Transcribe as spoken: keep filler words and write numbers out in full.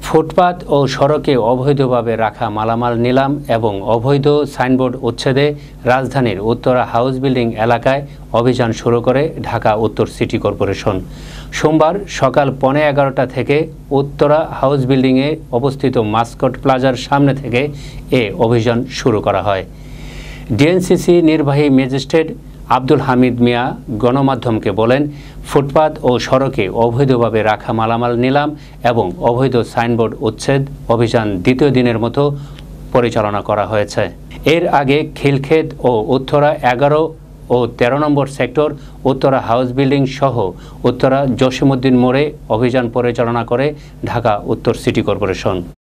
ফুটপাত ও সড়কে অবৈধভাবে রাখা মালামাল নিলাম এবং অবৈধ সাইনবোর্ড উচ্ছেদে রাজধানীর উত্তরা হাউস বিল্ডিং এলাকায় অভিযান শুরু করে ঢাকা উত্তর সিটি কর্পোরেশন। সোমবার সকাল পৌনে এগারোটা থেকে উত্তরা হাউস বিল্ডিংয়ে অবস্থিত মাস্কট প্লাজার সামনে থেকে এ অভিযান শুরু করা হয়। ডিএনসিসি নির্বাহী ম্যাজিস্ট্রেট আব্দুল হামিদ মিয়া গণমাধ্যমকে বলেন, ফুটপাত ও সড়কে অবৈধভাবে রাখা মালামাল নিলাম এবং অবৈধ সাইনবোর্ড উচ্ছেদ অভিযান দ্বিতীয় দিনের মতো পরিচালনা করা হয়েছে। এর আগে খিলক্ষেত ও উত্তরা এগারো ও তেরো number sector, Uttara house building সহ উত্তরা জসিমউদ্দিন মোড়ে অভিযান পরিচালনা করে ঢাকা উত্তর সিটি কর্পোরেশন।